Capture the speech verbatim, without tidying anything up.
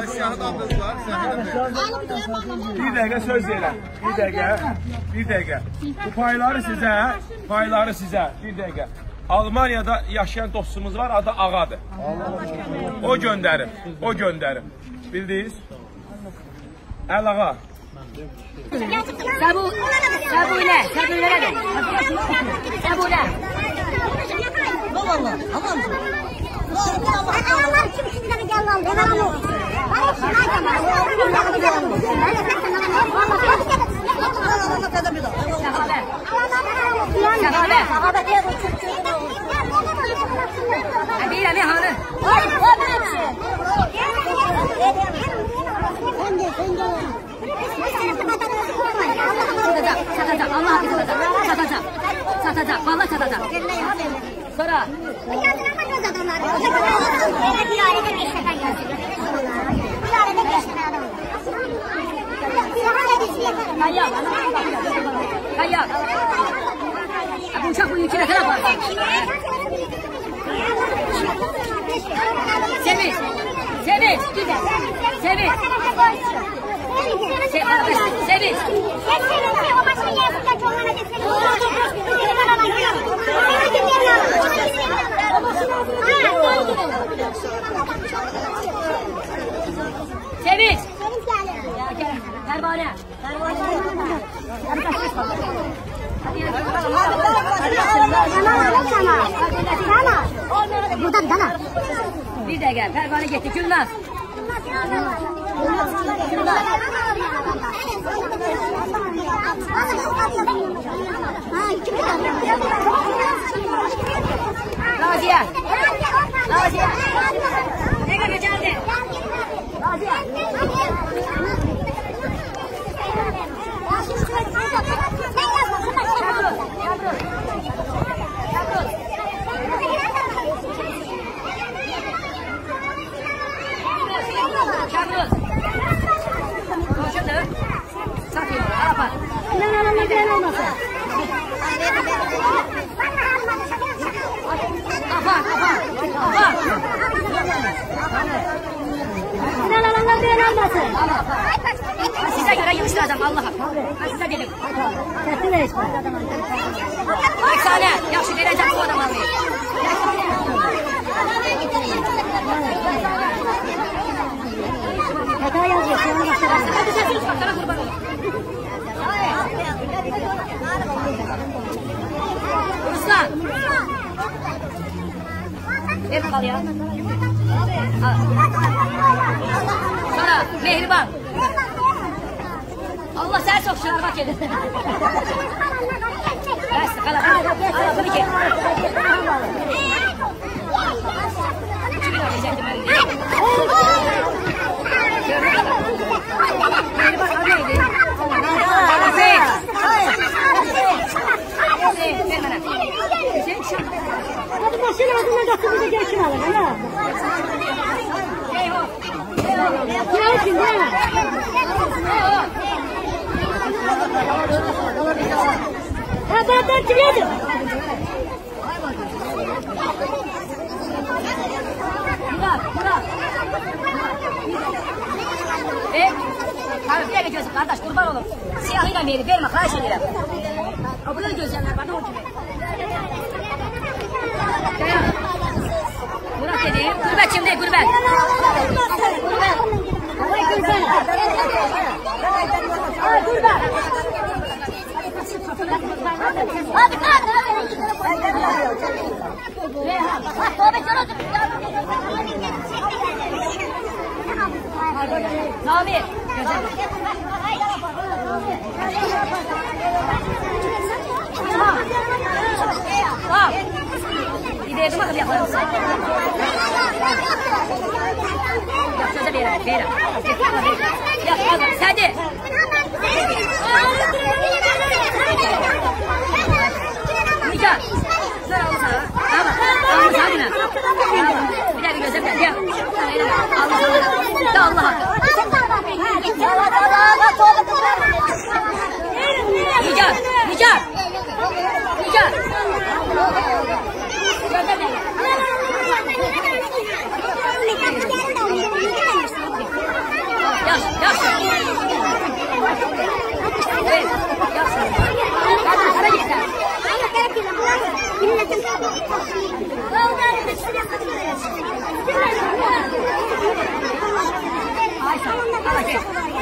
Bir dakika söz verin. Bir dakika. Bir dakika. Bu payları size, payları size. Bir dakika. Almanya'da yaşayan dostumuz var, adı Ağadır. O gönderim, o gönderim. Bildiniz? El Ağa. Sabu, sabule, sabule de. Sabule. Vallahi, aman. Allah'ım kim şimdi de gel lan. Ben alamam. Hadi ne hanı? Ay, o benim. Satacak, Allah hakkı satacak, satacak, satacak, vallahi satacak. Sonra. Kayak, kayak. Aku ucap bu yüküne kenapa? Semi, Semi, Semi. Semi. Semi. Pervane. Buradan dana. Bir de gel. Pervane gitti. Gülmez. Raziye. Raziye. Ne kadar geldi? Raziye. Şabruz. Koşudur. Satıyor. Arapa. Ne ne ne ne olmasın. Afan, afan. Afan. Ne ne ne ne olmasın. Size göre yığıştıracağım Allah'a. Ben size dedim. Aksane, yaxşı vereceğim bu adama. Hata yazıyor. Hadi sesini çıkart. Sana kurban olayım. Ruslan. Ver bakalım ya. Sonra Mehriban. Allah sen çok şuna bak edin. Bas kala. Allah tabii ki. Kimi diyecektim ben? Mehriban adı neydi? Hüseyin. Hüseyin ver bana. Hüseyin şu. Hadi başın ağzından kaçın bize geçin alın. Hala. Eyho. Eyho. Kim değil mi? Eyho. Ha ben ben çıkıyordum. Murat, Murat. E, harfiye geçiyorsun kardeş, kurban olun. Siyahıyla verip verme, karşı ederim. O böyle gözlemler var, ne olacak? Murat dediğim, gurbet kimde, gurbet? Gurbet. Ay güzel. Ay gurbet. Hadi kalk. Nami. Tamam. Tamam. İdeye dur bakalım yapalım. Yap söze verin. Verin. Yap sen de. Nikah. Dur al sana. Tamam. Al sana yine. Tamam. Bir dakika gözlemle. Gel. Al sana. Da Allah hakkı. Nikah. Nikah. Nikah. Gözlemle. Ay sağ ol. Allah gel.